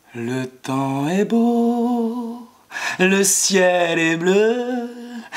Le temps est beau, le ciel est bleu,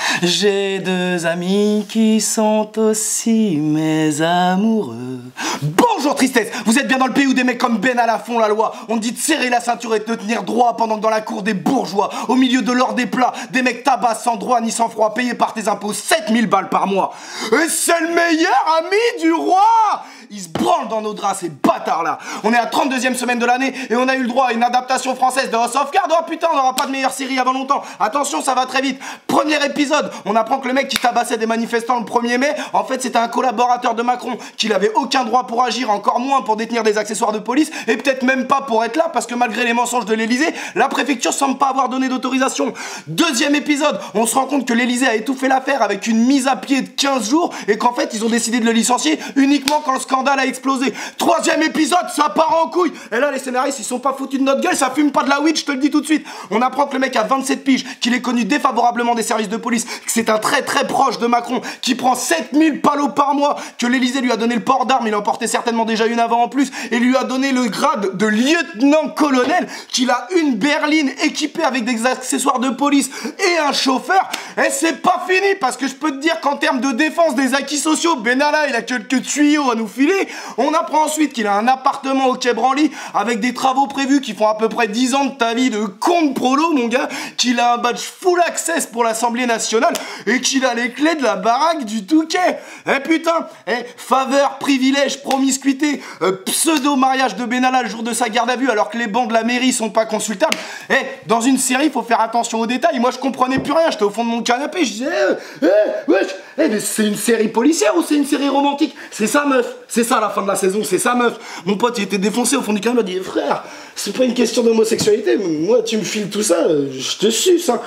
j'ai deux amis qui sont aussi mes amoureux. Bonjour tristesse, vous êtes bien dans le pays où des mecs comme Benalla font la loi. On te dit de serrer la ceinture et de te tenir droit pendant que dans la cour des bourgeois, au milieu de l'or des plats, des mecs tabassent sans droit ni sans froid, payés par tes impôts 7000 balles par mois. Et c'est le meilleur ami du roi! Ils se branlent dans nos draps, ces bâtards-là. On est à la 32e semaine de l'année et on a eu le droit à une adaptation française de House of Cards. Oh putain, on n'aura pas de meilleure série avant longtemps. Attention, ça va très vite. Premier épisode, on apprend que le mec qui tabassait des manifestants le 1er mai, en fait, c'était un collaborateur de Macron, qu'il avait aucun droit pour agir, encore moins pour détenir des accessoires de police, et peut-être même pas pour être là, parce que malgré les mensonges de l'Elysée, la préfecture semble pas avoir donné d'autorisation. Deuxième épisode, on se rend compte que l'Elysée a étouffé l'affaire avec une mise à pied de 15 jours, et qu'en fait, ils ont décidé de le licencier uniquement quand le scandale a explosé. Troisième épisode, ça part en couille. Et là, les scénaristes, ils sont pas foutus de notre gueule, ça fume pas de la weed, je te le dis tout de suite. On apprend que le mec a 27 piges, qu'il est connu défavorablement des services de police, que c'est un très proche de Macron, qui prend 7000 palos par mois, que l'Elysée lui a donné le port d'armes, il en portait certainement déjà une avant en plus, et lui a donné le grade de lieutenant-colonel, qu'il a une berline équipée avec des accessoires de police et un chauffeur. Et c'est pas fini, parce que je peux te dire qu'en termes de défense des acquis sociaux, Benalla, il a quelques tuyaux à nous filer. On apprend ensuite qu'il a un appartement au Quai Branly avec des travaux prévus qui font à peu près 10 ans de ta vie de con de prolo, mon gars, qu'il a un badge full access pour l'Assemblée nationale et qu'il a les clés de la baraque du Touquet. Eh putain, faveur, privilège, promiscuité, pseudo-mariage de Benalla le jour de sa garde à vue alors que les bancs de la mairie sont pas consultables. Dans une série, il faut faire attention aux détails. Moi, je comprenais plus rien, j'étais au fond de mon canapé, je disais, wesh, mais c'est une série policière ou c'est une série romantique? C'est ça, meuf. C'est ça la fin de la saison, c'est ça meuf. Mon pote il était défoncé au fond du canapé, il a dit frère, c'est pas une question d'homosexualité, moi tu me files tout ça, je te suce hein.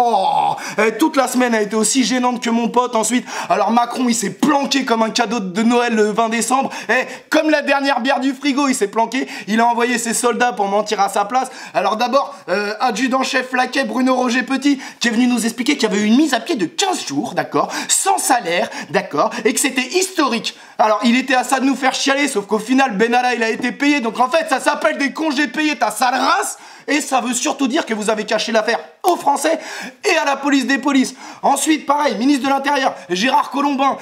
Toute la semaine a été aussi gênante que mon pote ensuite. Alors Macron il s'est planqué comme un cadeau de Noël le 20 décembre. Comme la dernière bière du frigo il s'est planqué, il a envoyé ses soldats pour mentir à sa place. Alors d'abord, adjudant-chef laquais Bruno Roger Petit qui est venu nous expliquer qu'il y avait eu une mise à pied de 15 jours, d'accord, sans salaire, d'accord, et que c'était historique. Alors il était à ça de nous faire chialer, sauf qu'au final Benalla il a été payé, donc en fait ça s'appelle des congés payés, ta sale race. Et ça veut surtout dire que vous avez caché l'affaire aux Français et à la police des polices. Ensuite, pareil, ministre de l'Intérieur, Gérard Collombain.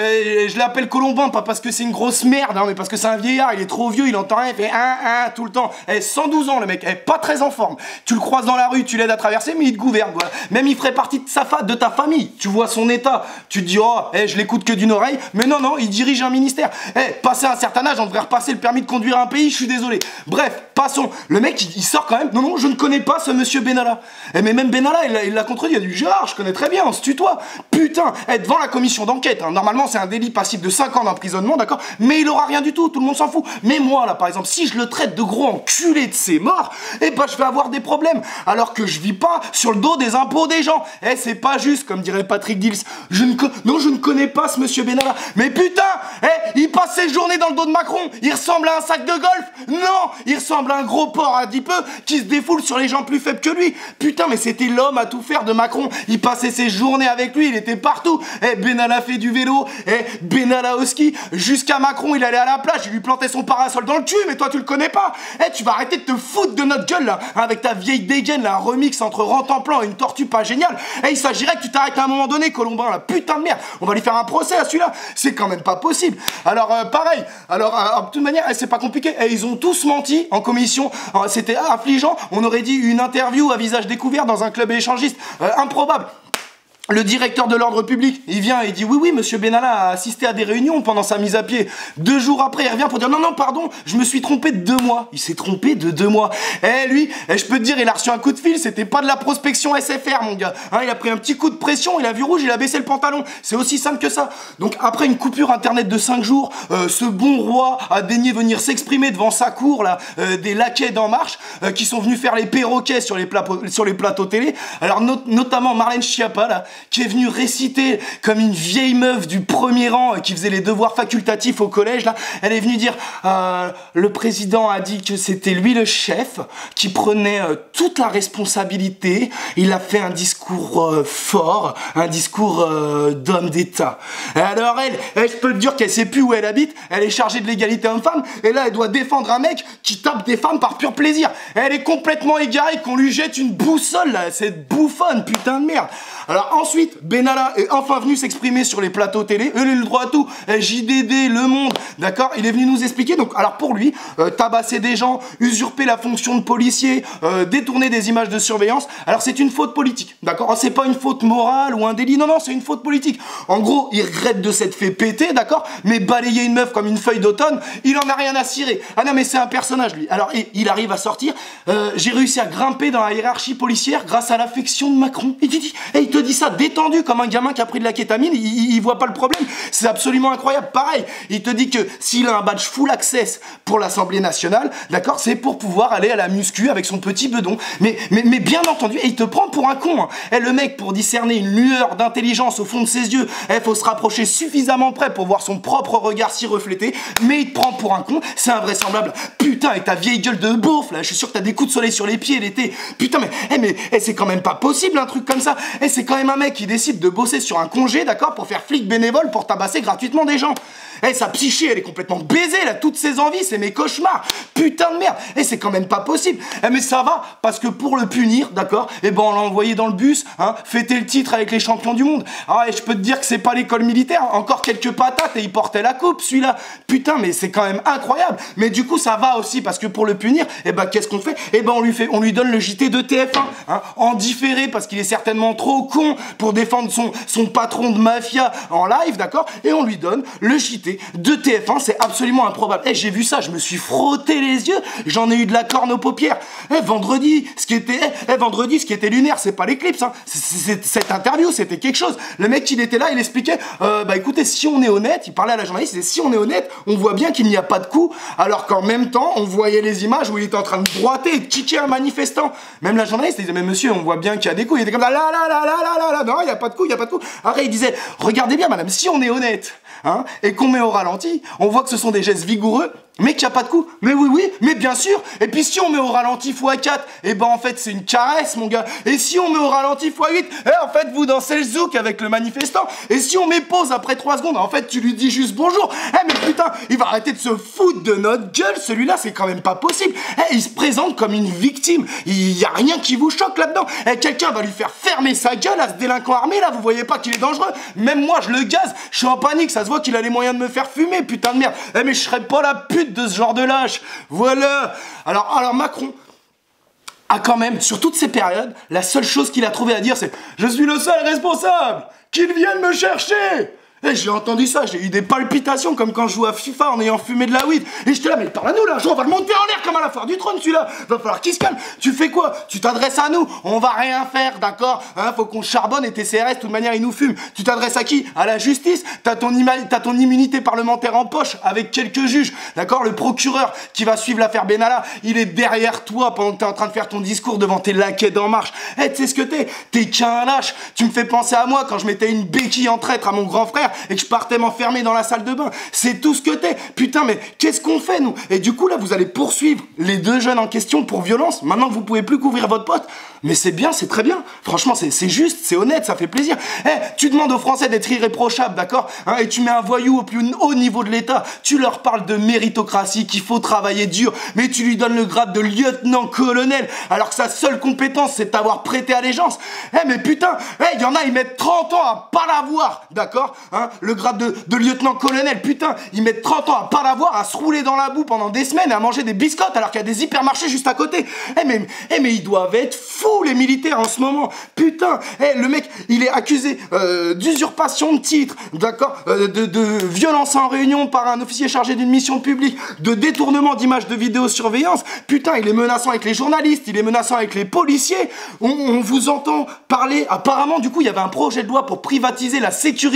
Je l'appelle Collombain, pas parce que c'est une grosse merde, hein, mais parce que c'est un vieillard, il est trop vieux, il entend rien, il fait tout le temps. 112 ans le mec, pas très en forme. Tu le croises dans la rue, tu l'aides à traverser, mais il te gouverne, quoi. Même il ferait partie de ta famille. Tu vois son état, tu te dis, je l'écoute que d'une oreille, mais non, il dirige un ministère. Passé un certain âge, on devrait repasser le permis de conduire un pays, je suis désolé. Bref, passons. Le mec, il sort quand même. Non, je ne connais pas ce monsieur Benalla. Mais même Benalla, il l'a contredit. Il a dit Gérard, je connais très bien, on se tutoie. Putain, devant la commission d'enquête, hein, normalement c'est un délit passible de 5 ans d'emprisonnement, d'accord. Mais il aura rien du tout le monde s'en fout. Mais moi, là, par exemple, si je le traite de gros enculé de ses morts, je vais avoir des problèmes. Alors que je vis pas sur le dos des impôts des gens. C'est pas juste, comme dirait Patrick Dils. Je ne connais pas ce monsieur Benalla. Mais putain, il passe ses journées dans le dos de Macron. Il ressemble à un sac de golf. Non, il ressemble à un gros porc à 10 peu qui se défoule sur les gens plus faibles que lui. Putain, mais c'était l'homme à tout faire de Macron. Il passait ses journées avec lui, il était partout. Benalla fait du vélo, Benalla au ski. Jusqu'à Macron, il allait à la plage, il lui plantait son parasol dans le cul, mais toi tu le connais pas. Tu vas arrêter de te foutre de notre gueule là, avec ta vieille dégaine, là, un remix entre Rantanplan et une tortue pas géniale. Il s'agirait que tu t'arrêtes à un moment donné, Colombin, là, putain de merde. On va lui faire un procès à celui-là. C'est quand même pas possible. Alors, pareil. Alors, de toute manière, c'est pas compliqué. Ils ont tous menti en commission. C'était affligeant. On aurait dit une interview à visage découvert dans un club échangiste. Improbable. Le directeur de l'ordre public, il vient et dit oui, monsieur Benalla a assisté à des réunions pendant sa mise à pied. 2 jours après, il revient pour dire non, pardon, je me suis trompé de 2 mois. Il s'est trompé de 2 mois. Lui, je peux te dire, il a reçu un coup de fil, c'était pas de la prospection SFR, mon gars. Il a pris un petit coup de pression, il a vu rouge, il a baissé le pantalon. C'est aussi simple que ça. Donc après une coupure internet de 5 jours, ce bon roi a daigné venir s'exprimer devant sa cour, là, des laquais d'En Marche, qui sont venus faire les perroquets sur les plateaux télé. Alors notamment Marlène Schiappa, là, qui est venue réciter comme une vieille meuf du premier rang qui faisait les devoirs facultatifs au collège, là. Elle est venue dire, le président a dit que c'était lui le chef, qui prenait toute la responsabilité. Il a fait un discours fort, un discours d'homme d'État. Et alors elle, je peux te dire qu'elle sait plus où elle habite, elle est chargée de l'égalité homme-femme, et là elle doit défendre un mec qui tape des femmes par pur plaisir. Elle est complètement égarée qu'on lui jette une boussole, là, cette bouffonne, putain de merde. Alors ensuite, Benalla est enfin venu s'exprimer sur les plateaux télé, il a le droit à tout, JDD, Le Monde, d'accord. Il est venu nous expliquer, donc alors pour lui, tabasser des gens, usurper la fonction de policier, détourner des images de surveillance, alors c'est une faute politique, d'accord. C'est pas une faute morale ou un délit, non, non, c'est une faute politique. En gros, il regrette de s'être fait péter, d'accord, mais balayer une meuf comme une feuille d'automne, il en a rien à cirer. Ah non, mais c'est un personnage, lui. Alors, il arrive à sortir, j'ai réussi à grimper dans la hiérarchie policière grâce à l'affection de Macron. Il te dit ça détendu comme un gamin qui a pris de la kétamine, il voit pas le problème. C'est absolument incroyable. Pareil, il te dit que s'il a un badge full access pour l'Assemblée nationale, d'accord, c'est pour pouvoir aller à la muscu avec son petit bedon. Mais bien entendu, et il te prend pour un con, hein. Et le mec, pour discerner une lueur d'intelligence au fond de ses yeux, il faut se rapprocher suffisamment près pour voir son propre regard s'y refléter, mais il te prend pour un con, c'est invraisemblable. Putain, avec ta vieille gueule de beauf, là, je suis sûr que t'as des coups de soleil sur les pieds l'été. Putain, mais c'est quand même pas possible un truc comme ça. C'est quand même un mec qui décide de bosser sur un congé, d'accord, pour faire flic bénévole, pour tabasser gratuitement des gens. Sa psyché, elle est complètement baisée, là, toutes ses envies, c'est mes cauchemars. Putain de merde. C'est quand même pas possible. Mais ça va, parce que pour le punir, d'accord, on l'a envoyé dans le bus, hein, fêter le titre avec les champions du monde. Et je peux te dire que c'est pas l'école militaire, encore quelques patates et il portait la coupe, celui-là. Putain, mais c'est quand même incroyable. Mais du coup, ça va aussi, parce que pour le punir, qu'est-ce qu'on fait? On lui donne le JT de TF1, hein, en différé, parce qu'il est certainement trop con pour défendre son patron de mafia en live, d'accord, et on lui donne le JT de TF1, c'est absolument improbable. J'ai vu ça, je me suis frotté les yeux, j'en ai eu de la corne aux paupières. Vendredi, ce qui était lunaire, c'est pas l'éclipse, hein. Cette interview, c'était quelque chose. Le mec, il était là, il expliquait, écoutez, si on est honnête, il parlait à la journaliste, il disait, si on est honnête, on voit bien qu'il n'y a pas de coup, alors qu'en même temps, on voyait les images où il était en train de droiter et de kicker un manifestant. Même la journaliste, elle disait, mais monsieur, on voit bien qu'il y a des coups. Il était comme là, non, il n'y a pas de coup, il n'y a pas de coup. Après, il disait, regardez bien, madame, si on est honnête, hein, et qu'on met au ralenti, on voit que ce sont des gestes vigoureux, mais qu'il n'y a pas de coup. Mais oui, mais bien sûr. Et puis si on met au ralenti x4, en fait c'est une caresse, mon gars. Et si on met au ralenti x8, en fait vous dansez le zouk avec le manifestant. Et si on met pause après 3 secondes, en fait tu lui dis juste bonjour. Mais putain, il va arrêter de se foutre de notre gueule, celui-là, c'est quand même pas possible. Il se présente comme une victime. Il y a rien qui vous choque là-dedans. Quelqu'un va lui faire fermer sa gueule à ce délinquant armé là, vous voyez pas qu'il est dangereux? Même moi je le gaze, je suis en panique, ça se voit qu'il a les moyens de me faire fumer, putain de merde. Mais je serais pas la pute de ce genre de lâche. Voilà. Alors Macron a quand même, sur toutes ces périodes, la seule chose qu'il a trouvé à dire, c'est « Je suis le seul responsable, qu'il vienne me chercher !» J'ai entendu ça, j'ai eu des palpitations comme quand je joue à FIFA en ayant fumé de la weed. Et j'étais là, mais parle à nous là, on va le monter en l'air comme à la foire du trône celui-là. Va falloir qu'il se calme. Tu fais quoi? Tu t'adresses à nous, on va rien faire, d'accord, hein, faut qu'on charbonne et tes CRS, de toute manière ils nous fument. Tu t'adresses à qui? À la justice. T'as ton immunité parlementaire en poche avec quelques juges, d'accord. Le procureur qui va suivre l'affaire Benalla, il est derrière toi pendant que t'es en train de faire ton discours devant tes laquais d'En Marche. Tu sais ce que t'es qu'un lâche. Tu me fais penser à moi quand je mettais une béquille en traître à mon grand frère et que je partais m'enfermer dans la salle de bain. C'est tout ce que t'es. Putain, mais qu'est-ce qu'on fait, nous? Et du coup, là, vous allez poursuivre les 2 jeunes en question pour violence, maintenant que vous pouvez plus couvrir votre pote. Mais c'est bien, c'est très bien. Franchement, c'est juste, c'est honnête, ça fait plaisir. Tu demandes aux Français d'être irréprochables, d'accord, hein, et tu mets un voyou au plus haut niveau de l'État. Tu leur parles de méritocratie, qu'il faut travailler dur, mais tu lui donnes le grade de lieutenant-colonel, alors que sa seule compétence, c'est de t'avoir prêté allégeance. Mais putain, il y en a, ils mettent 30 ans à pas l'avoir, d'accord, hein, le grade de lieutenant-colonel, putain, ils mettent 30 ans à pas l'avoir, à se rouler dans la boue pendant des semaines et à manger des biscottes alors qu'il y a des hypermarchés juste à côté. Mais ils doivent être fous, les militaires, en ce moment. Putain, le mec, il est accusé d'usurpation de titre, d'accord, de violence en réunion par un officier chargé d'une mission publique, de détournement d'images de vidéosurveillance. Putain, il est menaçant avec les journalistes, il est menaçant avec les policiers. On vous entend parler, apparemment, du coup, il y avait un projet de loi pour privatiser la sécurité de l'Élysée.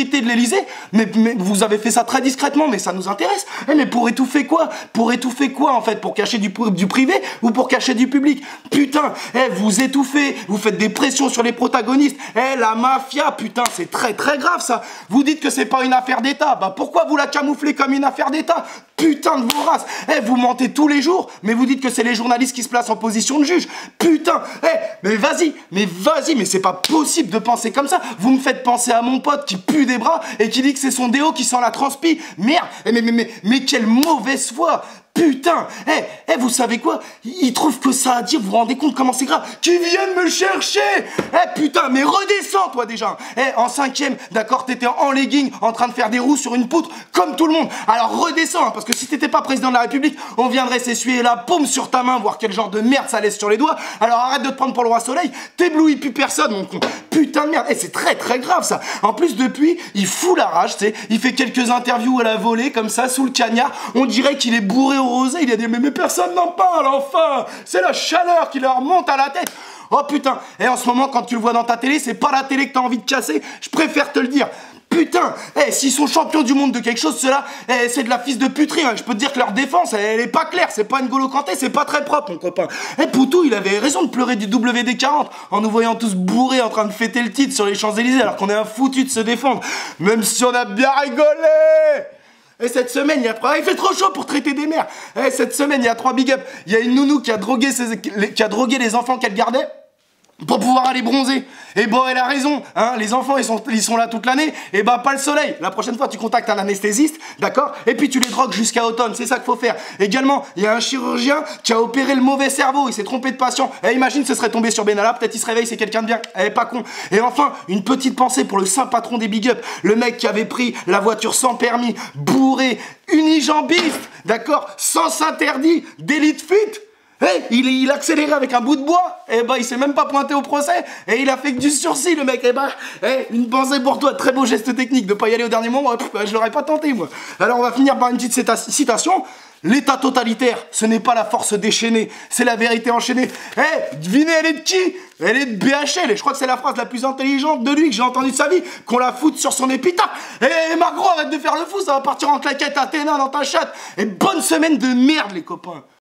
accusé, mais vous avez fait ça très discrètement, mais ça nous intéresse. Mais pour étouffer quoi? Pour étouffer quoi en fait? Pour cacher du privé ou pour cacher du public? Putain, vous étouffez, vous faites des pressions sur les protagonistes. La mafia, putain, c'est très très grave ça. Vous dites que c'est pas une affaire d'État, bah pourquoi vous la camouflez comme une affaire d'État? Putain de vos races. Vous mentez tous les jours, mais vous dites que c'est les journalistes qui se placent en position de juge. Putain, mais vas-y, mais c'est pas possible de penser comme ça. Vous me faites penser à mon pote qui pue des bras et qui dit que c'est son déo qui sent la transpi. Merde, mais quelle mauvaise foi. Putain, vous savez quoi? Il trouve que ça à dire, vous vous rendez compte comment c'est grave? Qui viennent me chercher? Putain, mais redescends toi déjà. En 5e, d'accord, t'étais en legging, en train de faire des roues sur une poutre, comme tout le monde. Alors redescends, hein, parce que si t'étais pas président de la République, on viendrait s'essuyer la paume sur ta main, voir quel genre de merde ça laisse sur les doigts. Alors arrête de te prendre pour le roi soleil, t'éblouis plus personne, mon con. Putain de merde, c'est très très grave ça. En plus, depuis, il fout la rage, tu sais, il fait quelques interviews à la volée, comme ça, sous le cagnard. On dirait qu'il est bourré au rosé, il a dit mais personne n'en parle, enfin. C'est la chaleur qui leur monte à la tête. Oh putain, en ce moment, quand tu le vois dans ta télé, c'est pas la télé que t'as envie de casser, je préfère te le dire. Putain, s'ils sont champions du monde de quelque chose, ceux-là, c'est de la fils de puterie, hein. Je peux te dire que leur défense, elle est pas claire, c'est pas N'Golo Kanté, c'est pas très propre, mon copain. Poutou, il avait raison de pleurer du WD-40 en nous voyant tous bourrés en train de fêter le titre sur les Champs-Élysées alors qu'on est un foutu de se défendre, même si on a bien rigolé. Et cette semaine, il fait trop chaud pour traiter des mères. Cette semaine, il y a 3 big up. Il y a une nounou qui a drogué les enfants qu'elle gardait pour pouvoir aller bronzer. Et bon, elle a raison, hein, les enfants, ils sont là toute l'année, et bah pas le soleil. La prochaine fois, tu contactes un anesthésiste, d'accord? Et puis tu les drogues jusqu'à automne, c'est ça qu'il faut faire. Également, il y a un chirurgien qui a opéré le mauvais cerveau, il s'est trompé de patient. Imagine, ce serait tombé sur Benalla, peut-être il se réveille, c'est quelqu'un de bien. Pas con. Et enfin, une petite pensée pour le saint patron des big up, le mec qui avait pris la voiture sans permis, bourré, unijambiste, d'accord? Sens interdit, délit de fuite. Il accélérait avec un bout de bois, il s'est même pas pointé au procès, et il a fait que du sursis, le mec. Une pensée pour toi, très beau geste technique, de pas y aller au dernier moment, je l'aurais pas tenté, moi. Alors on va finir par une petite citation. L'état totalitaire, ce n'est pas la force déchaînée, c'est la vérité enchaînée. Devinez, elle est de qui? Elle est de BHL, et je crois que c'est la phrase la plus intelligente de lui que j'ai entendue de sa vie, qu'on la foute sur son épitaphe. Margros, arrête de faire le fou, ça va partir en claquette Athéna dans ta chatte. Et bonne semaine de merde, les copains.